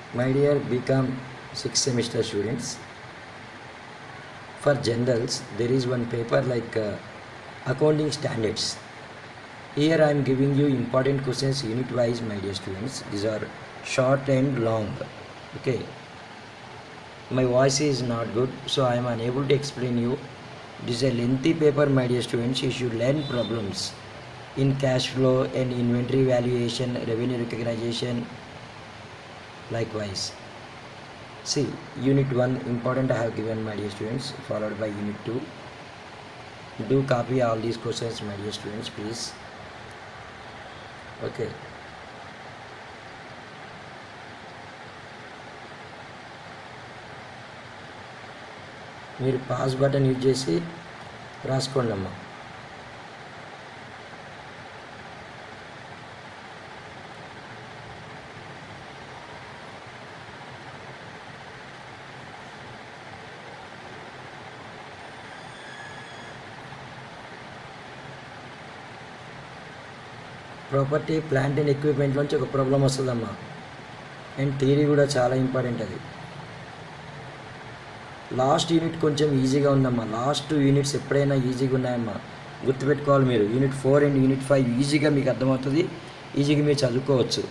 My dear bcom 6th semester students, for generals there is one paper like accounting standards. Here I am giving you important questions unit wise, my dear students. These are short and long. Okay, my voice is not good, so I am unable to explain you. This is a lengthy paper, my dear students. You should learn problems in cash flow and inventory valuation, revenue recognition. Likewise, see, unit 1 important I have given, my dear students, followed by unit 2. Do copy all these questions, my dear students, please. Okay, మీరు pause button use చేసి రాసుకోండి అమ్మా. Property plant and ఎక్విప్మెంట్లోంచి ఒక problem వస్తుందమ్మా, and theory కూడా చాలా important. అది last unit కొంచెం ఈజీగా ఉందమ్మా. లాస్ట్ 2 యూనిట్స్ ఎప్పుడైనా ఈజీగా ఉన్నాయమ్మా, గుర్తుపెట్టుకోవాలి మీరు. యూనిట్ 4 అండ్ యూనిట్ 5 ఈజీగా మీకు అర్థమవుతుంది, ఈజీగా మీరు చదువుకోవచ్చు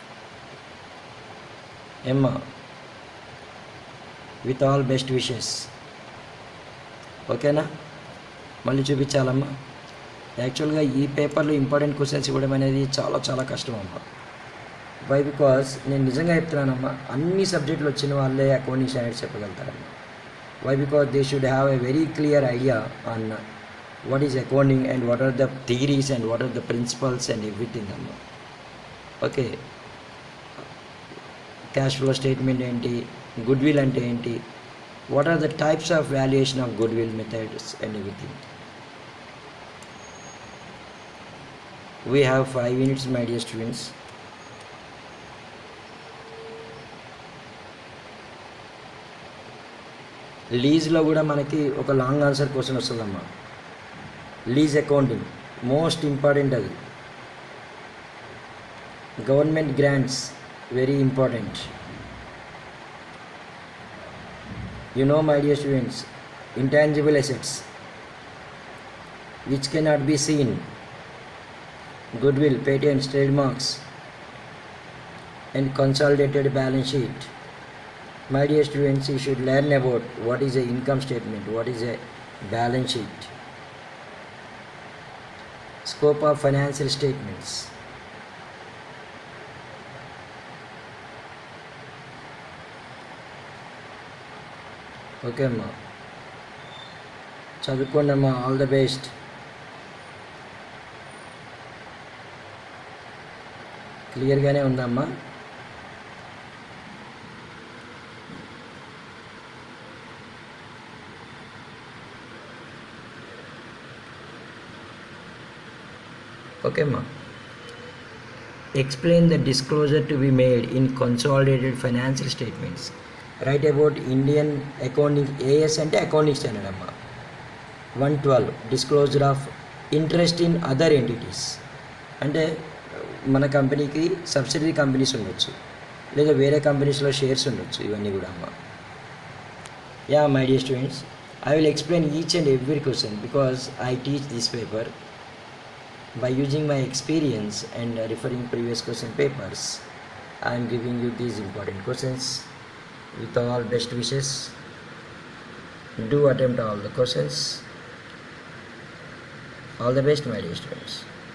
ఏమ్మా. With all best wishes. ఓకేనా? మళ్ళీ చూపించాలమ్మా. యాక్చువల్గా ఈ పేపర్లో ఇంపార్టెంట్ క్వశ్చన్స్ ఇవ్వడం అనేది చాలా చాలా కష్టం అమ్మా. వై? బికాస్ నేను నిజంగా చెప్తున్నానమ్మా, అన్ని సబ్జెక్టులు వచ్చిన వాళ్ళే అకౌంటింగ్ స్టాండర్డ్స్ చెప్పగలుగుతారమ్మా. Why? Because they should have a very clear idea on what is accounting and what are the theories and what are the principles and everything. Okay, cash flow statement enti, goodwill ante enti, what are the types of valuation of goodwill methods and everything. We have 5 units, my dear students. లీజ్లో కూడా మనకి ఒక long answer question వస్తుందమ్మా. Lease accounting most important. అది government grants very important. You know my dear students, intangible assets which cannot be seen, goodwill, patents, trademarks, and consolidated balance sheet. My dear students, you should learn about what is a income statement, what is a balance sheet, scope of financial statements. Okay amma, చదువుకోండి అమ్మా. All the best. క్లియర్గానే ఉందమ్మా. Okay అమ్మా. Explain the disclosure to be made in consolidated financial statements. Right about Indian accounting. AS అంటే accounting standard అమ్మా. 112 disclosure of interest in other entities. అంటే మన కంపెనీకి subsidiary companies ఉండొచ్చు, లేదా వేరే కంపెనీస్లో షేర్స్ ఉండొచ్చు. ఇవన్నీ కూడా అమ్మా. Yeah my dear students, I will explain each and every question because I teach this paper by using my experience and referring previous question papers. I am giving you these important questions with all best wishes. Do attempt all the questions. All the best, my dear students.